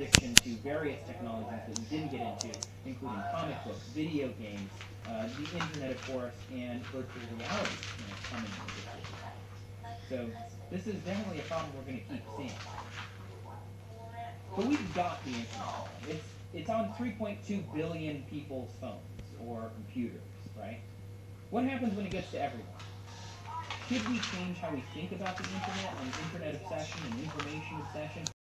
addiction to various technologies that we didn't get into, including comic books, video games, the internet, of course, and virtual reality coming into the future. So this is definitely a problem we're going to keep seeing. But we've got the internet. It's on 3.2 billion people's phones or computers, right? What happens when it gets to everyone? Should we change how we think about the internet and internet obsession and information obsession?